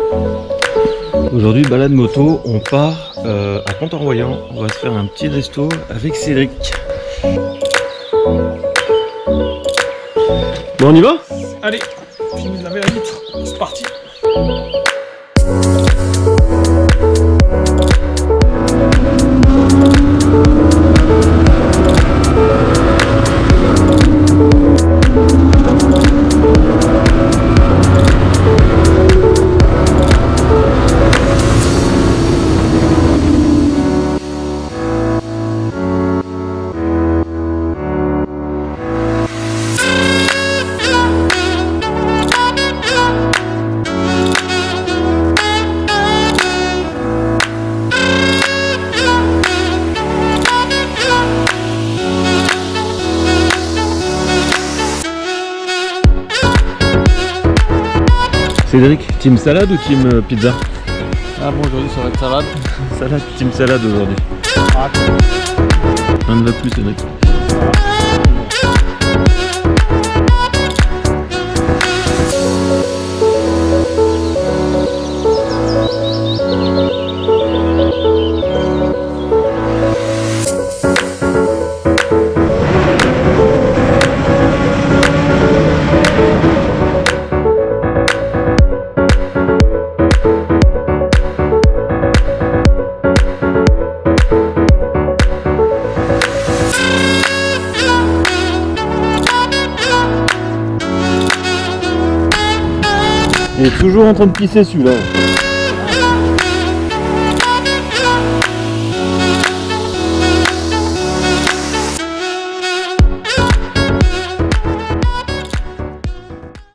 Aujourd'hui, balade moto, on part à Pont-en-Royans. On va se faire un petit resto avec Cédric. Bon, on y va? Allez, fini de laver la vitre, c'est parti. Cédric, team salade ou team pizza? Ah bon, aujourd'hui ça va être salade. Salade, team salade aujourd'hui. Ah, Un ne va plus, Cédric. Il est toujours en train de pisser celui-là.